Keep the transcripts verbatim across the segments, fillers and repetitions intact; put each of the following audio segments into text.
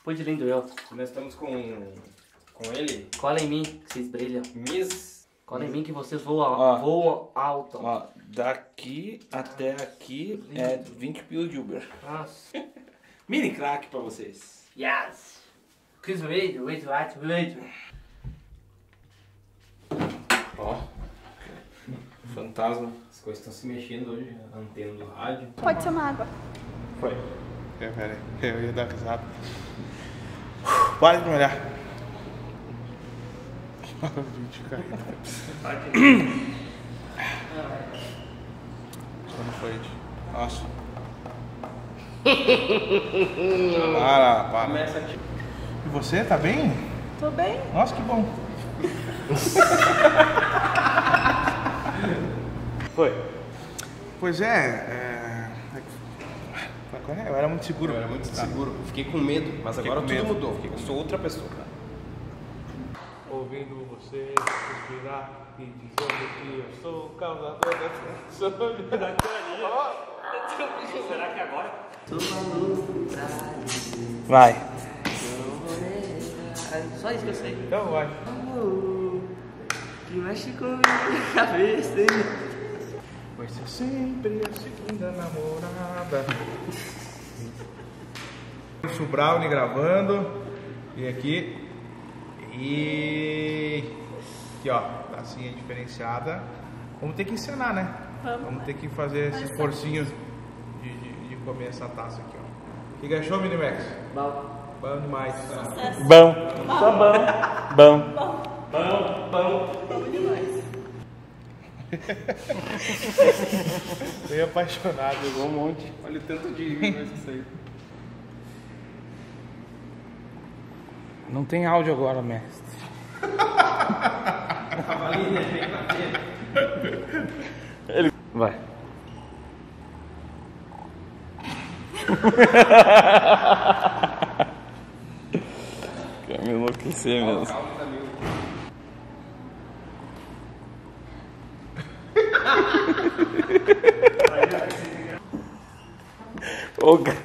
Foi de lindo eu. Nós estamos com, com ele. Cola em mim, que vocês brilham. Miss. Cola em mim que vocês voam, Ó. voam alto. Ó, daqui até aqui é vinte pila de Uber. Nossa. Mini crack pra vocês. Yes. Chris Wade, Wade, Wade, Wade. Ó, Fantasma. as coisas estão se mexendo hoje. A antena do rádio. Pode ser uma água. Foi. É, pera aí. Eu ia dar risada. Para de me olhar. Vídeo caindo. Como foi? Nossa. Para, para. Começa aqui. E você, tá bem? Tô bem? Nossa, que bom. Foi. Pois é, é... Qual é? Eu era muito seguro. Eu era muito seguro. Fiquei com medo, mas Fiquei agora com tudo medo. mudou. Fiquei com Eu sou outra pessoa. Ouvindo você suspirar e dizendo que eu sou o causador da solidão da carinha. Será que agora? Vai. Só isso que eu sei. Então vai. Que mexe com minha cabeça. Vai ser sempre a segunda namorada. O Brownie gravando. E aqui. E. Aqui ó, tacinha diferenciada. Vamos ter que ensinar, né? Vamos. Vamos ter que fazer esse esforcinho de, de, de comer essa taça aqui, ó. O que achou, Minimax? Bom. Bom demais. Tá? Sucesso. Bom. Só bom. Bom. Bom, bom. Bom demais. Tô apaixonado, igual um monte. Olha o tanto de coisa que saiu. Não tem áudio agora, mestre. Ele vai. Quer me enlouquecer mesmo. Ô, cara.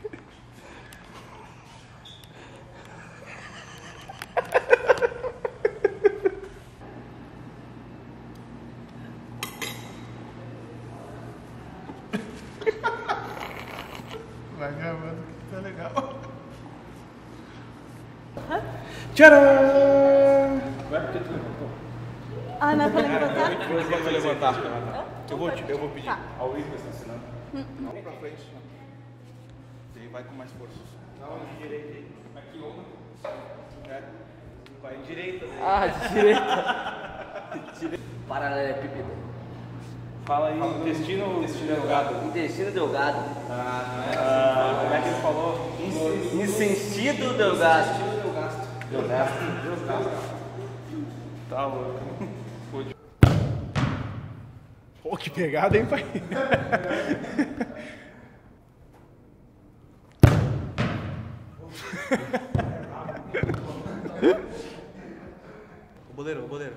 Vai gravando que tá legal. Tcharam! Vai porque tu levantou. Ah, não é pra levantar? Eu vou levantar. Eu vou, te- eu vou pedir. Tá. Ao vivo você está ensinando. Não pra frente. Daí vai com mais força. Não, de direita aí. Aqui uma. É. Vai em direita. Né? Ah, de direita. Paralelepípedo. Fala aí, intestino, intestino delgado. Intestino delgado. Ah, não é assim. Como é que ele falou? Insensível delgado. Delgado. Delgado. Tá louco. Pô, que pegada, hein, pai? O boleiro, o boleiro.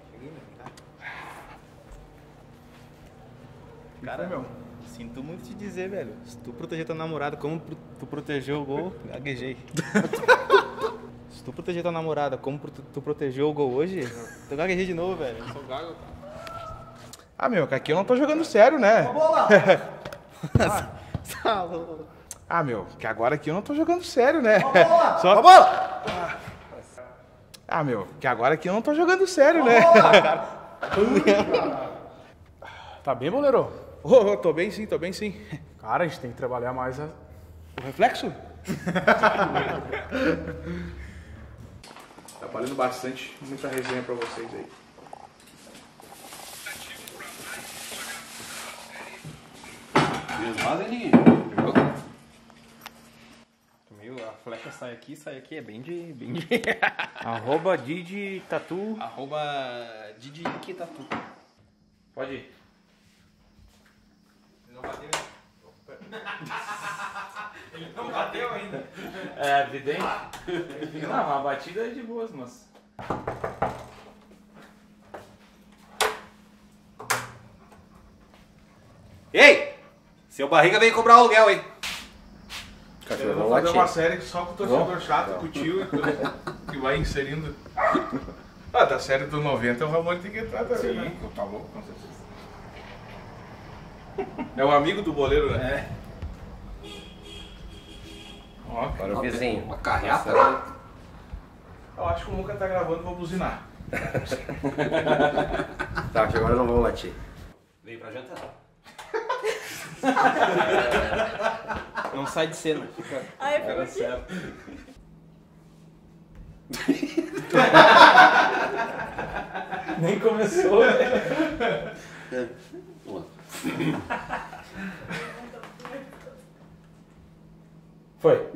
Cara, meu, sinto muito te dizer, velho. Se tu proteger tua namorada como pro- tu protegeu o gol, gaguejei. Se tu proteger tua namorada como pro- tu protegeu o gol hoje, tu gaguejei de novo, velho. Eu sou gago, cara. Ah, meu, que aqui eu não tô jogando sério, né? Ah, meu, que agora aqui eu não tô jogando sério, né? Só... bola! Ah, meu, que agora aqui eu não tô jogando sério, né? Tá bem, boleiro? Ô, ô, tô bem sim, tô bem sim. Cara, a gente tem que trabalhar mais a... O reflexo? Trabalhando bastante, muita resenha pra vocês aí. Mas ele. Meu, a flecha sai aqui, sai aqui. É bem de. Bem de... Arroba Didi Tatu. Arroba Didi Tatu. Pode ir. Ele não bateu Ele não bateu ainda. É evidente. Não, a batida é de boas, mas. Ei! Seu barriga veio cobrar o aluguel, hein? Eu vou fazer uma série só com o torcedor chato, com o tio e tudo, que vai inserindo. Ah, da série do noventa o Ramon tem que entrar também, né? Tá louco, com certeza. É o amigo do boleiro, né? É. Ó, Para o vizinho. Uma carreata, né? eu acho que o Luca tá gravando, vou buzinar. Tá, que agora eu não vou latir. Veio pra jantar. Não sai de cena. Fica... Ai, eu fico certo. Nem começou, né? Foi.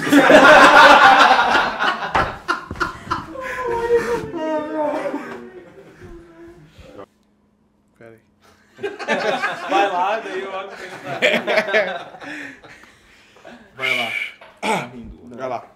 Pera aí. Vai lá, daí eu olho pra ele. Vai lá. Vai lá.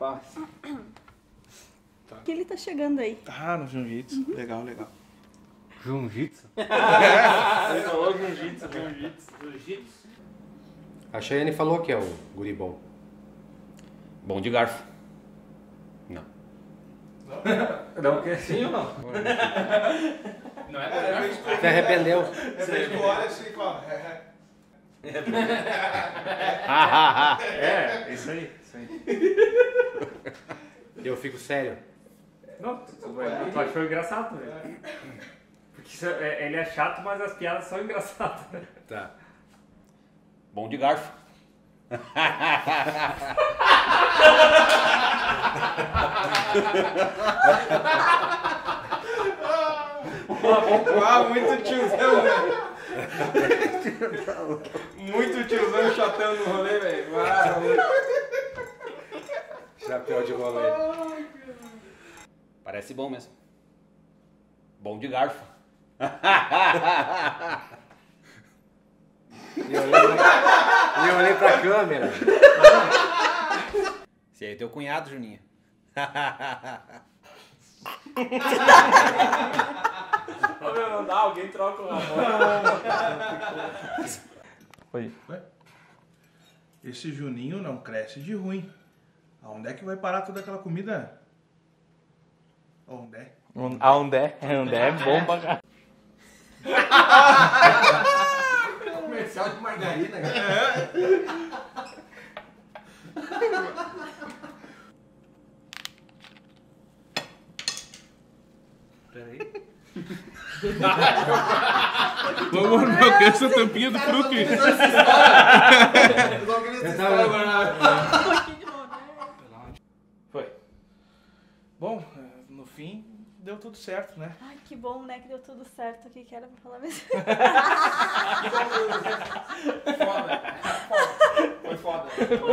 que ele tá chegando aí. Ah, no jiu-jitsu. Uhum. Legal, legal. Jiu-jitsu? Ele falou jiu-jitsu, jiu-jitsu. Jiu-jitsu? A Cheyenne falou que é o guri bom. Bom de garfo. Não. Não, que sim ou não? Não é bom. Se arrependeu. Você olha assim e fala. É, isso aí, isso aí. Eu fico sério. Não, tu achou engraçado, né? Porque isso é- ele é chato, mas as piadas são engraçadas. Tá. Bom de garfo. Ah, muito tiozão, velho. Muito tiozão chatão no rolê, velho. Chapéu de rolê. Parece bom mesmo. Bom de garfo. E eu olhei pra, e eu olhei pra câmera. Esse aí é teu cunhado, Juninho. Ô meu, não dá, alguém troca o Ramon. Oi. Esse Juninho não cresce de ruim. Aonde é que vai parar toda aquela comida? Onde é? Aonde é? Aonde é bom pra cá. Comercial de margarina. Vamos armar essa tampinha do fruto. Foi. Bom, no fim deu tudo certo, né? Ai, que bom, né? Que deu tudo certo aqui, que era pra falar mesmo. Foi foda.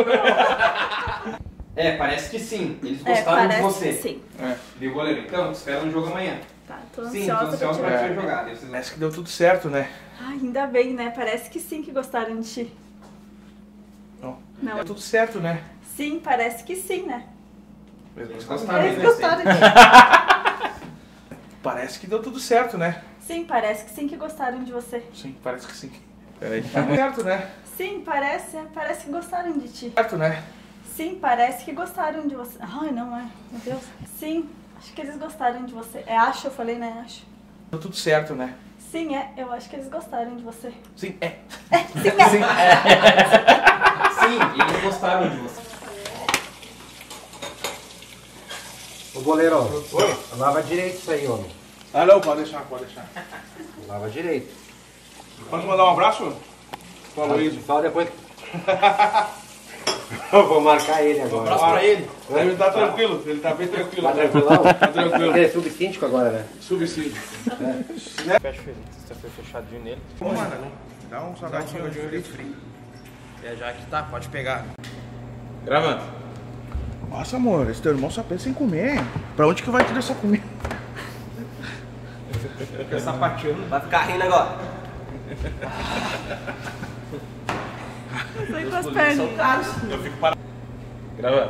É, parece que sim. Eles É, gostaram de parece você. que sim. Viu, goleiro? Então, espera um jogo amanhã. Tá, tô Sim, ansiosa, tô ansiosa pra pra te te ver. jogar. Daí vocês- Parece que deu tudo certo, né? Ai, ainda bem, né? Parece que sim que gostaram de ti. Não. Não. Deu tudo certo, né? Sim, parece que sim, né? Eles gostaram de Eles você. gostaram de ti. Parece que deu tudo certo, né? Sim, parece que sim que gostaram de você. Sim, parece que sim. Peraí. Tá certo, né? Sim, parece, parece que gostaram de ti. Certo, né? Sim, parece que gostaram de você. Ai, não é. Meu Deus. Sim, acho que eles gostaram de você. É, acho, eu falei, né? Acho. Deu tudo certo, né? Sim, é. Eu acho que eles gostaram de você. Sim, é. Sim, é. Sim, e eles gostaram de você. Ô goleiro, Oi? Lava direito isso aí, homem. Ah, não, pode deixar, pode deixar. Lava direito. Pode mandar um abraço? Falou isso. Só depois. Eu vou marcar ele agora. Um abraço pra ele. Ele tá tranquilo, ele tá bem tranquilo. Tá tranquilão? Tá tranquilo. Ele é subsíndico agora, né? Subsídio. Fecha feliz. Sexta-feira fechadinho nele. Ô, mano, dá um salgadinho de frio. É já que tá, pode pegar. Gravando. Nossa, amor, esse teu irmão só pensa em comer. Pra onde que vai tirar essa comida? Fica sapateando. Vai ficar rindo agora. Foi com as pernas. Eu fico parado. Gravando.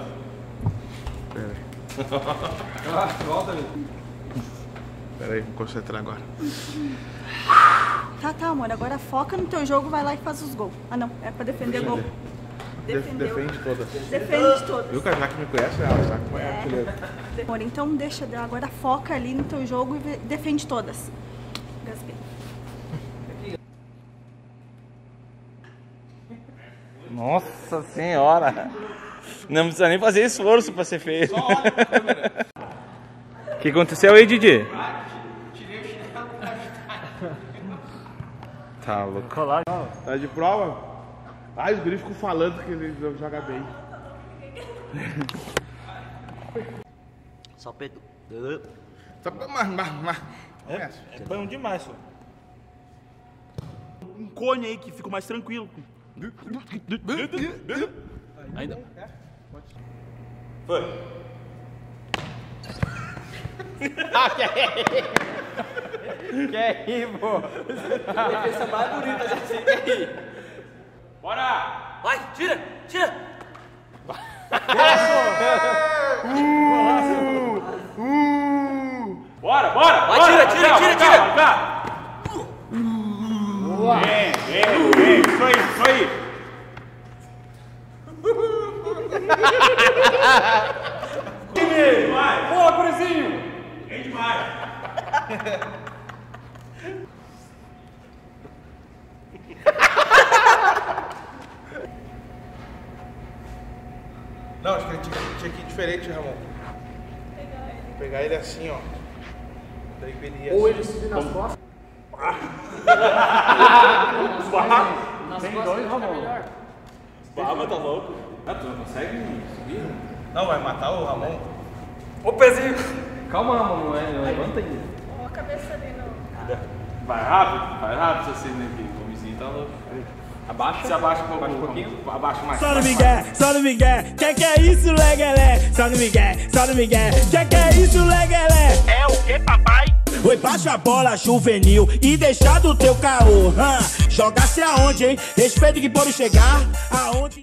Ah, volta, meu. Pera aí, vou concentrar agora. Tá, tá, amor. Agora foca no teu jogo, vai lá e faz os gols. Ah, não. É pra defender gol. Defendeu. Defende todas. Defende todas. Viu, cara? Já que me conhece, ela sabe como é É. artilheiro. Amor, então deixa, agora foca ali no teu jogo e ve- defende todas. Gaspei. Nossa senhora! Não precisa nem fazer esforço pra ser feio. O que aconteceu aí, Didi? Tá louco. Colar. Tá de prova? Ah, os guris ficam falando que ele joga bem. Só Pedro. Só pra... Mas, mas, mas... É bom demais, senhor. Um cone aí que fica mais tranquilo. Ainda? Foi. Quer rir, pô? Defesa mais bonita, já sei que é rir. Bora! Vai, tira, tira. Bora, bora! Vai, bora, tira, tira, Marcão, tira, Marcão, tira. Marcão. Vem, vem, vem, isso aí, isso aí. Demais. Boa, Gurizinho! Vem demais! Não, acho que ele tinha, tinha que ir diferente, Ramon. Pegar ele assim, ó. Daí ele ia Ou assim. ele subir nas costas. Nas Tem costas dois, fica Ramon. melhor. Baba, tá louco? Ah, tu não consegue subir? Não, vai matar o Ramon. Ô, pezinho. Calma, Ramon, não é? Levanta aí. Ó a cabeça ali no... Vai rápido, vai rápido, você né? O homenzinho tá louco. Abaixa. Se abaixa um pouco, abaixa um pouquinho. Abaixa mais. Só no Miguel, só no Miguel, que que é isso, legalé? Só no Miguel, só no Miguel, que que é isso, legalé? É o que, papai? Oi, baixa a bola juvenil e deixa do teu caô. Hã? Jogasse aonde, hein? Respeito que pode chegar aonde.